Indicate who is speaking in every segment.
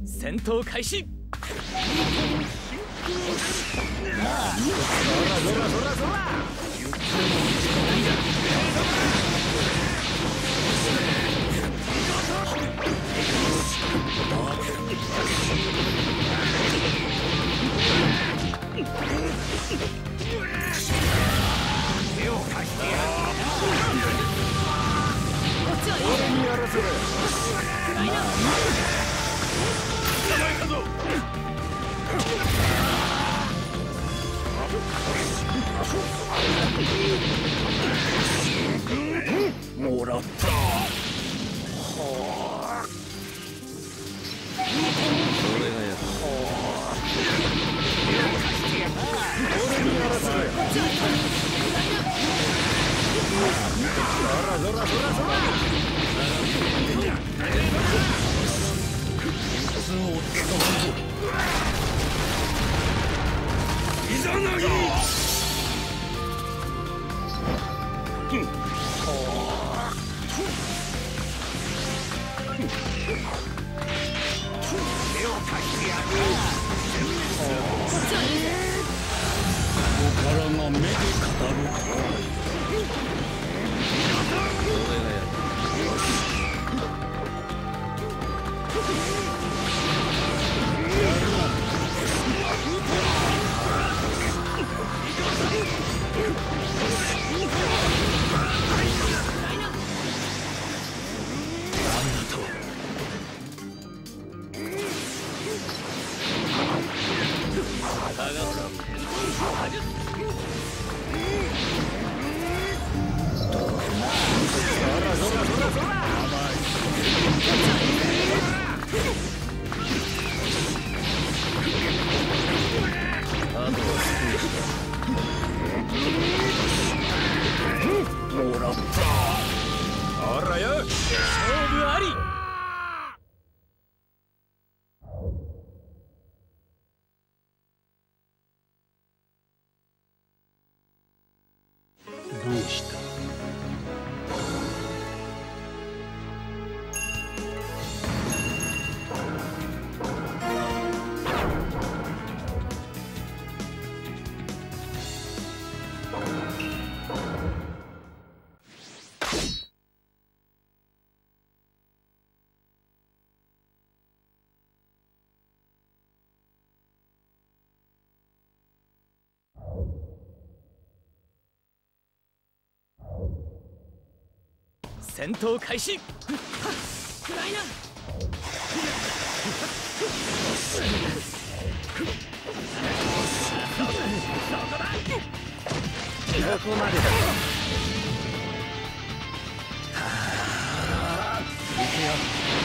Speaker 1: 戦闘開始。
Speaker 2: 手を貸してやる。
Speaker 1: こっちはいい。
Speaker 2: 俺にやらせろ。
Speaker 1: 暗いな。
Speaker 2: 捕まえたぞ。もらった。俺がやる。俺にやらせろ。
Speaker 1: こっちはいい。
Speaker 2: そらそらそらそら。いざなぎ。手を貸してやる。
Speaker 1: こっちはいい。
Speaker 2: ここからが目で語る。俺がやる。もらった。あらや、
Speaker 1: 勝負あり。
Speaker 2: どうした？
Speaker 1: 戦闘開始。暗いな。
Speaker 2: ここまでだ。行くよ。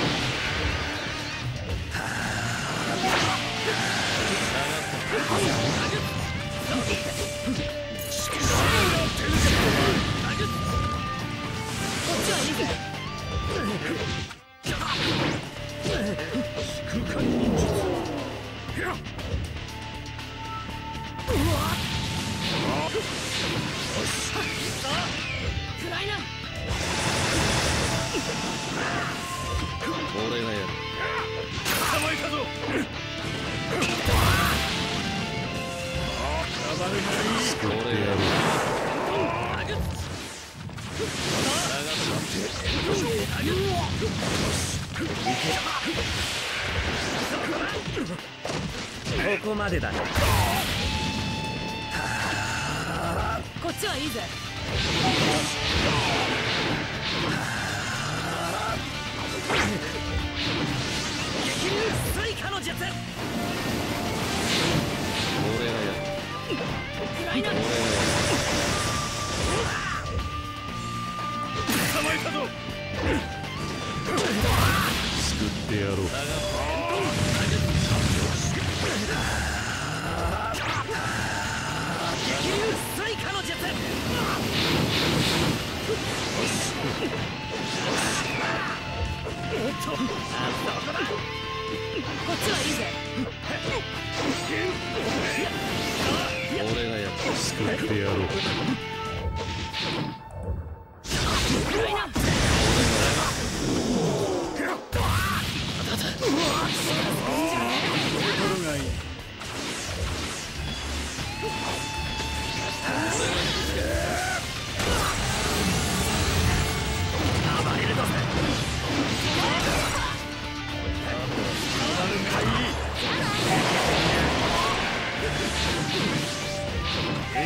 Speaker 1: こっちはいいぜ。
Speaker 2: 空間忍術。
Speaker 1: 暗いな。
Speaker 2: 俺がやる。捕まえたぞ。俺がやる。
Speaker 1: ここまでだね。こっちはいいぜ。激流スイカの術。
Speaker 2: 俺がやる。
Speaker 1: 暗いな。
Speaker 2: 俺がやる。捕まえたぞ。救ってやろう。
Speaker 1: 激流スイカの術。こっちはいいぜ。
Speaker 2: 俺がやる。救ってやろう。
Speaker 1: 暗いな。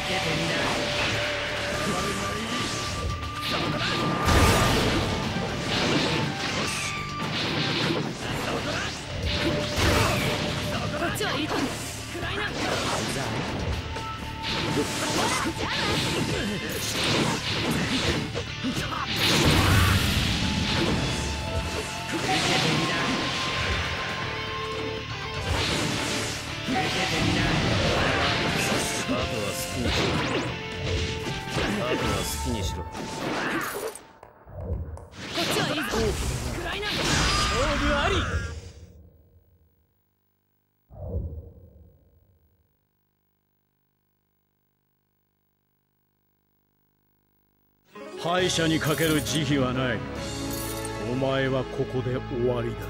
Speaker 1: っちはいいか。暗いな。
Speaker 2: あとは好きにしろ。
Speaker 1: こっちはいいぞ。暗いな。勝負あり。
Speaker 3: 敗者にかける慈悲はない。お前はここで終わりだ。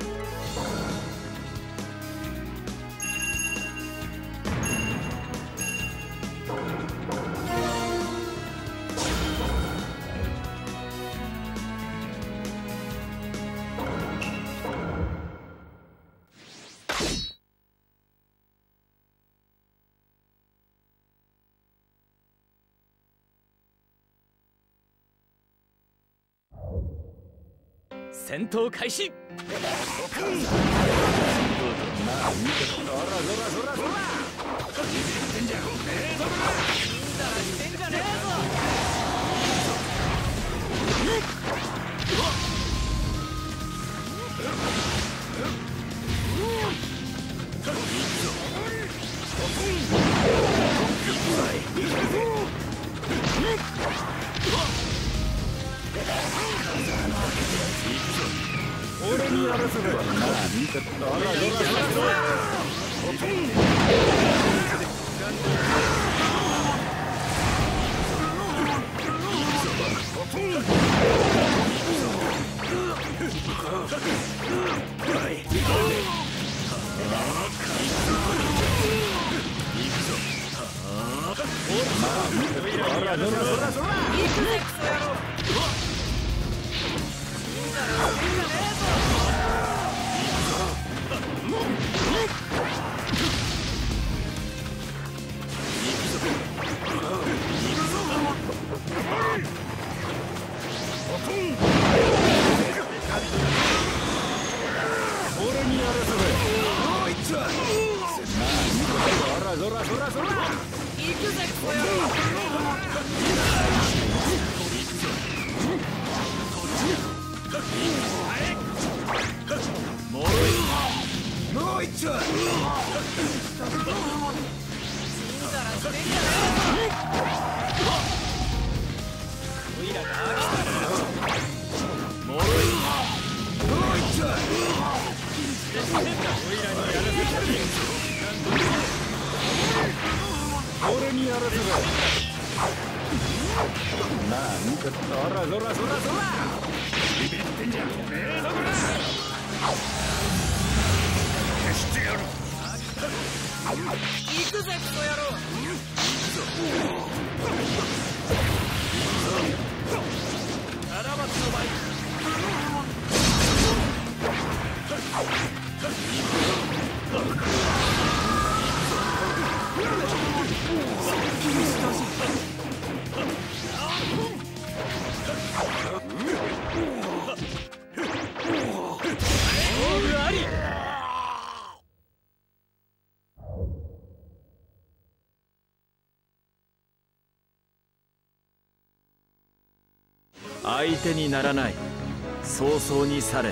Speaker 1: 戦闘開始。
Speaker 3: 俺にやらせろ。
Speaker 4: 相手にならない。早々に去れ。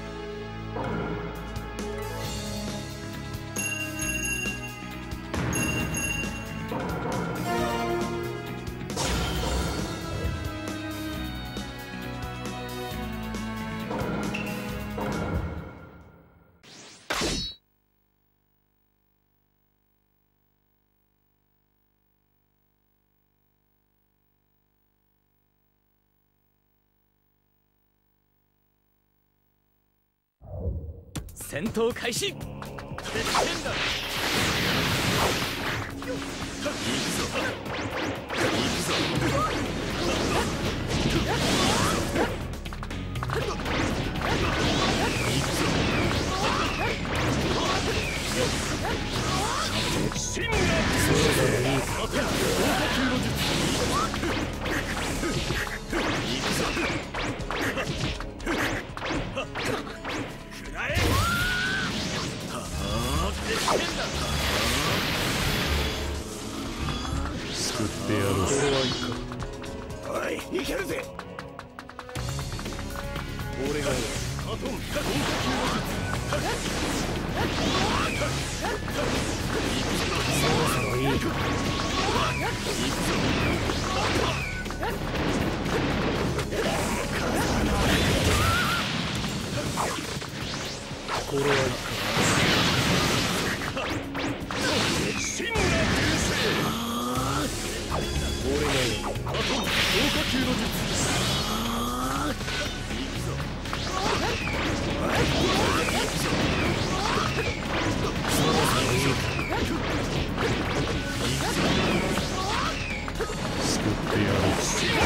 Speaker 1: 戦闘開始。
Speaker 2: 救ってやろう。
Speaker 3: これはいかん。
Speaker 1: おい、いけるぜ。俺がカトン
Speaker 3: そろそろいいか。これはいかん。俺がよ。
Speaker 1: カトン強化級の術。
Speaker 2: 救ってやろう。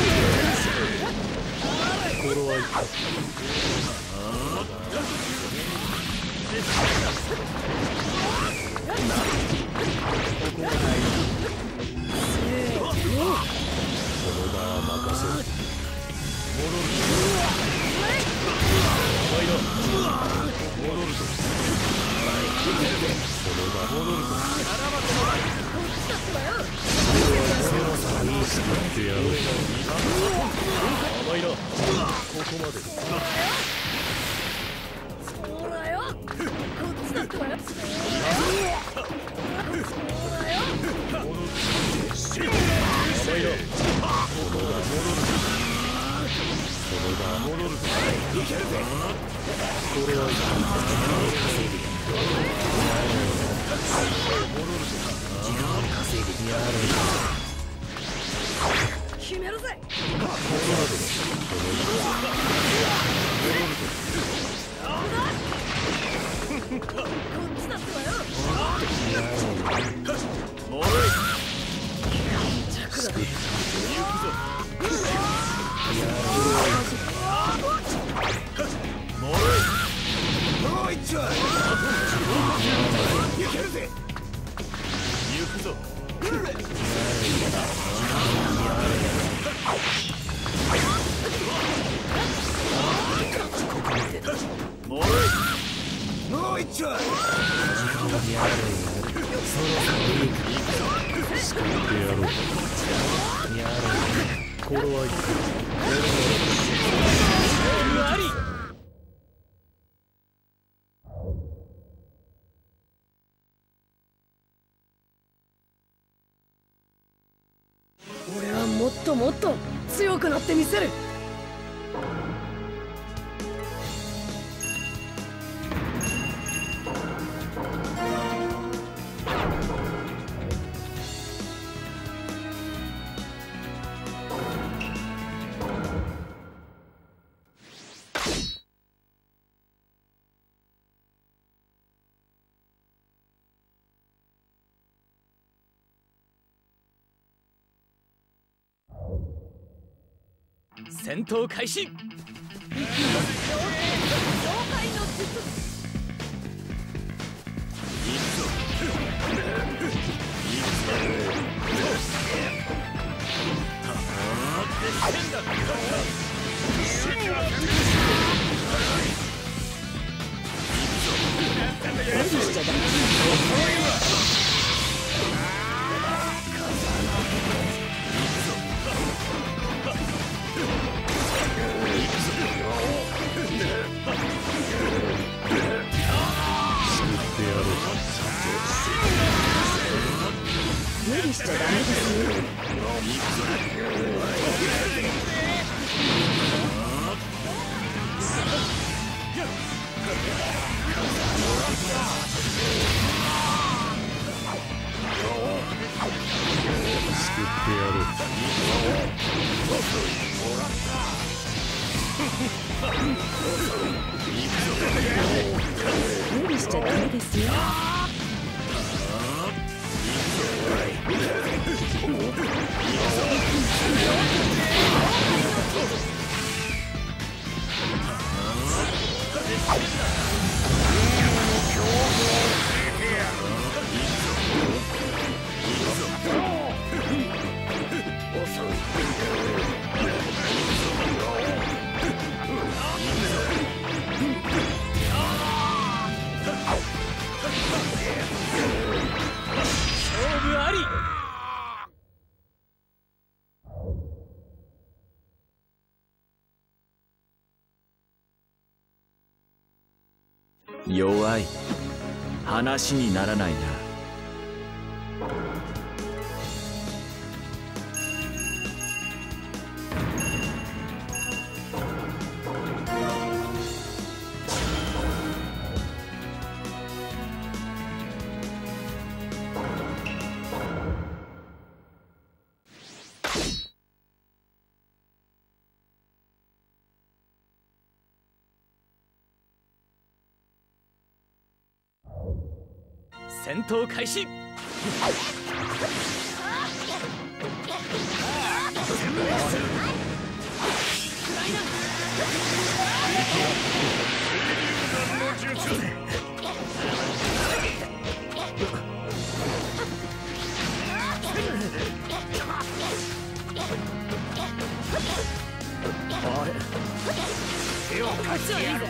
Speaker 3: これはいかん。この場は任せる。
Speaker 2: 救ってやろう。
Speaker 3: 甘いな。ここまで。
Speaker 5: そうだよ。こっちだったわよ。決めるぜ。こっちだったわよ。
Speaker 1: もう一丁。いけるぜ。行くぞ。もう一丁。
Speaker 2: 救ってやろう。
Speaker 3: これはいかん。
Speaker 5: 俺はもっともっと強くなってみせる。
Speaker 4: 戦闘開始。
Speaker 5: 妖怪の術。無理しちゃダメですよ。
Speaker 2: 救ってやろう。
Speaker 5: 無理しちゃダメですよ。
Speaker 3: り。
Speaker 4: 弱い。話にならないな。
Speaker 3: 戦闘開始。
Speaker 1: 手を貸してやる。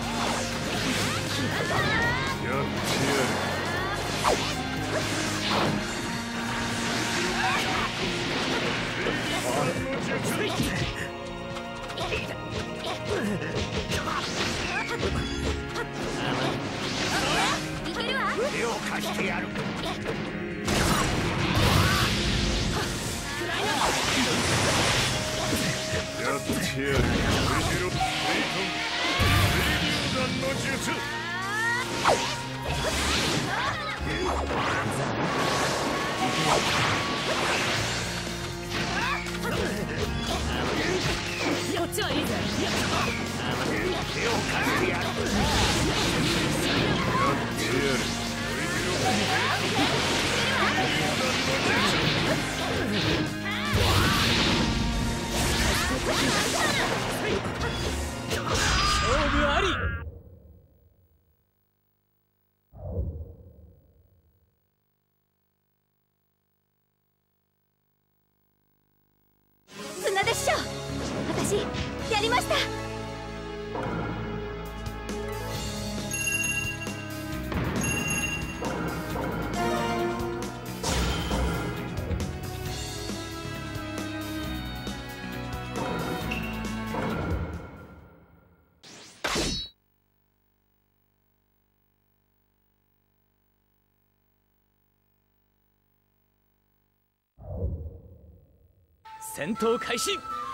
Speaker 1: 手を貸してやる。やってやる。の術。
Speaker 5: こっちはいいぜ。
Speaker 1: 手を貸してやる。
Speaker 3: 勝負あり。
Speaker 5: 砂でしょ。私やりました。
Speaker 3: 戦闘開始。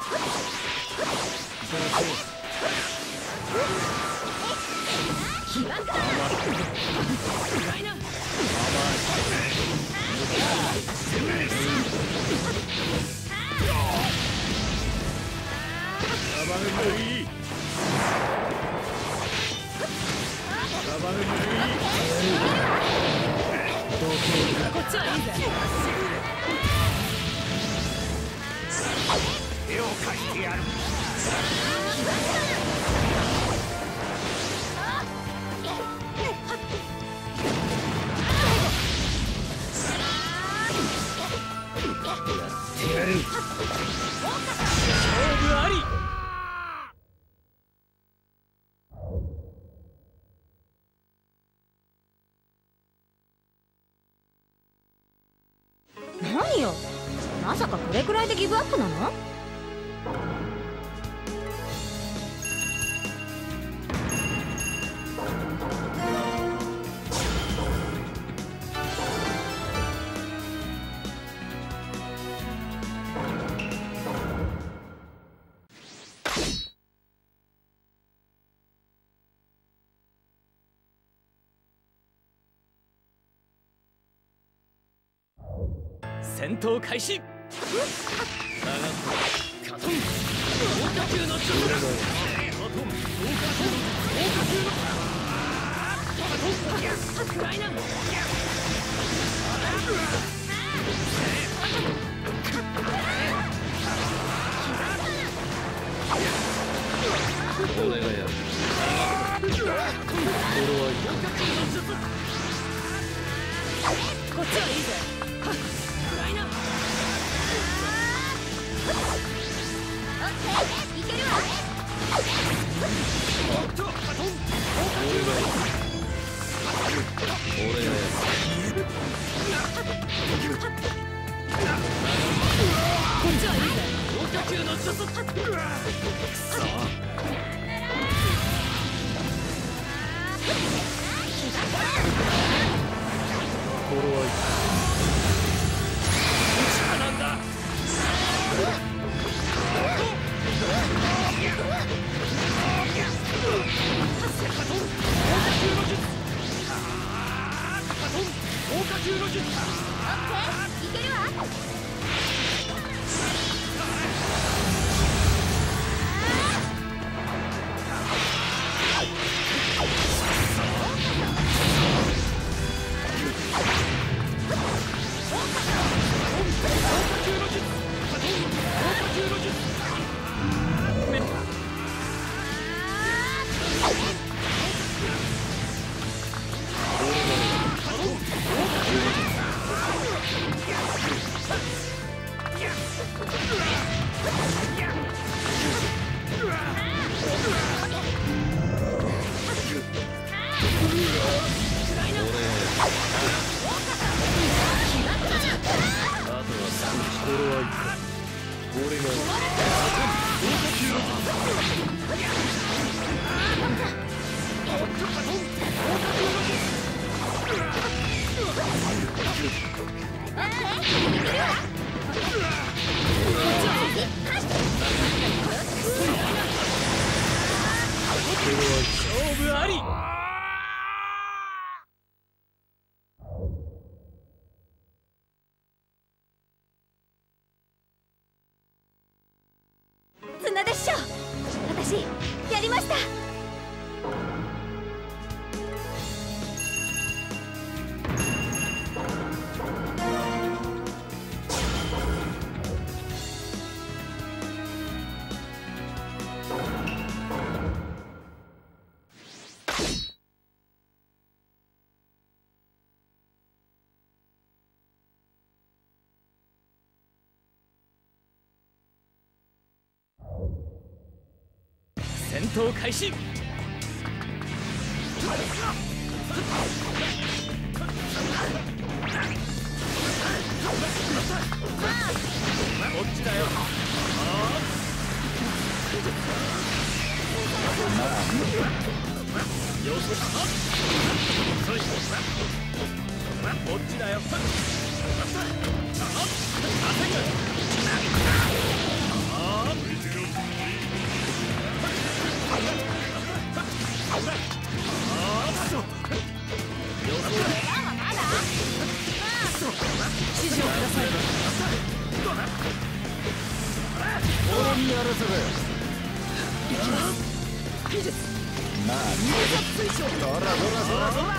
Speaker 5: こっちはいいぜ。
Speaker 1: 手を貸してやる。
Speaker 3: 勝負あり。
Speaker 5: 何よ、まさかこれくらいでギブアップなの？
Speaker 3: 戦闘開始。
Speaker 2: 俺がやる。
Speaker 5: こっちはいいぜ。いけるわ。
Speaker 2: 俺がやる。
Speaker 1: 勝負あり。
Speaker 6: 綱でしょ。私やりました。
Speaker 1: 戦闘開始。こっちだよ。よし、こっちだよ。
Speaker 5: 指示をください。
Speaker 2: 俺にやらせろよ。
Speaker 5: 行きます。技術
Speaker 2: なあ、
Speaker 5: 推奨。
Speaker 2: そらそらそらそら。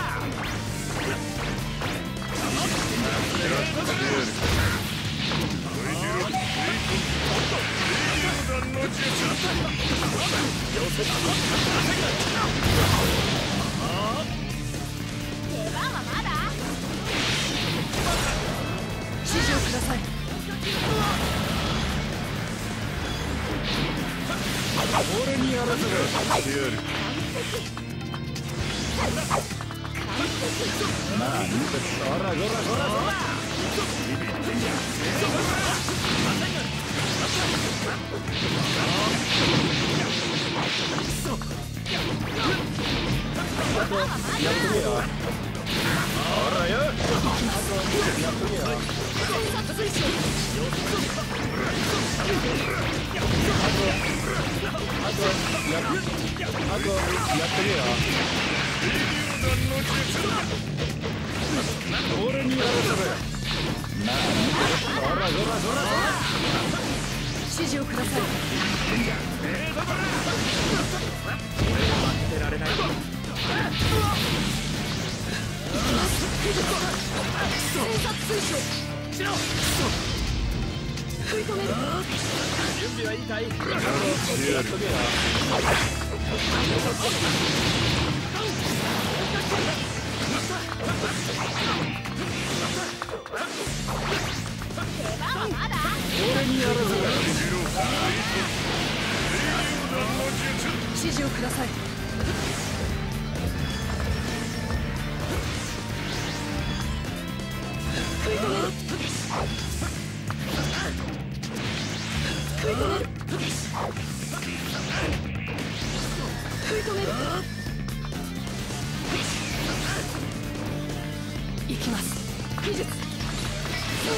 Speaker 6: 出番はまだ。
Speaker 5: 指示をください。
Speaker 2: 俺にやらせろよ。してやる。なあ、見て、そらそらそらそら。やってみよ。ほらよ。やってみよ。あとやってみよ。俺にやらせろよ。なあ、見て、そらそらそらそら。
Speaker 5: 指示をください。
Speaker 1: 待ってられない。
Speaker 5: 偵察推奨。
Speaker 1: しろ。
Speaker 5: 食い止める。
Speaker 1: 準備はいいかい。
Speaker 2: やってみよ。
Speaker 6: 出番はまだ。
Speaker 2: 俺にやらせろよ。
Speaker 5: 指示をください。食い止める。食い止める。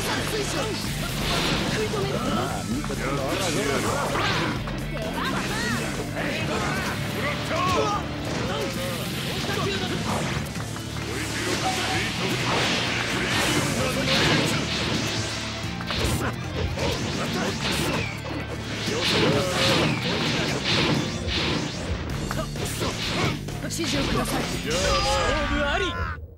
Speaker 5: 指示をください。
Speaker 1: 勝負あり。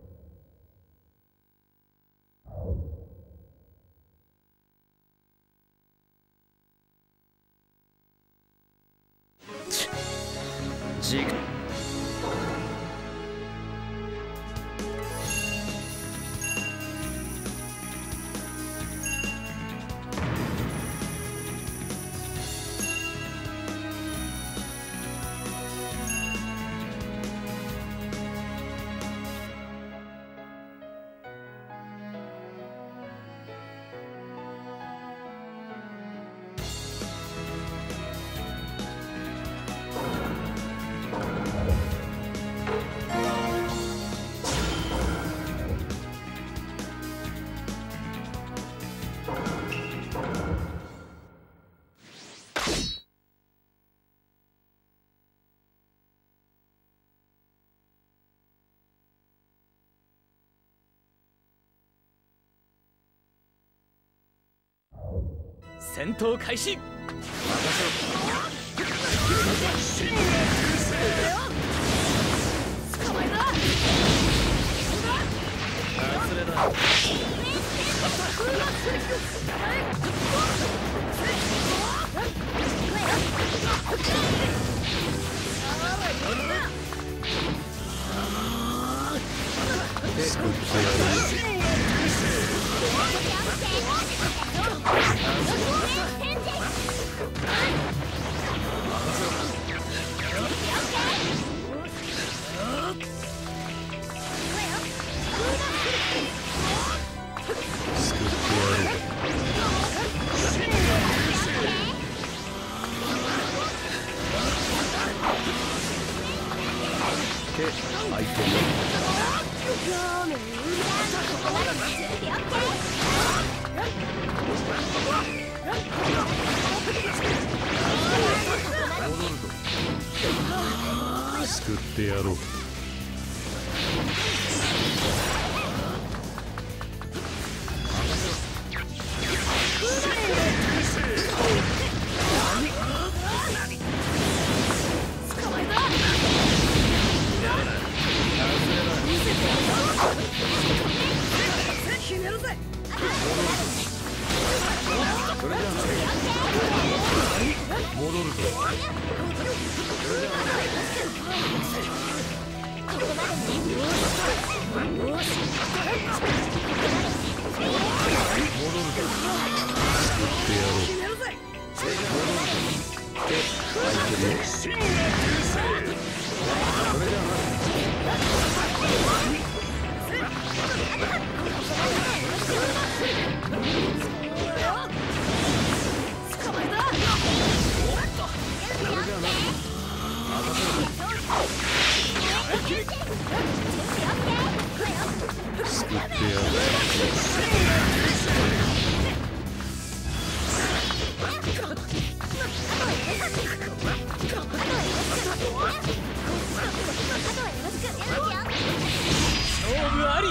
Speaker 4: じ
Speaker 1: 戦闘開始。
Speaker 3: 救ってやろう。勝負あり。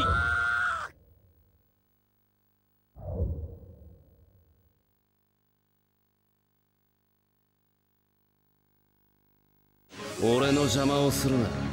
Speaker 4: 俺の邪魔をするな。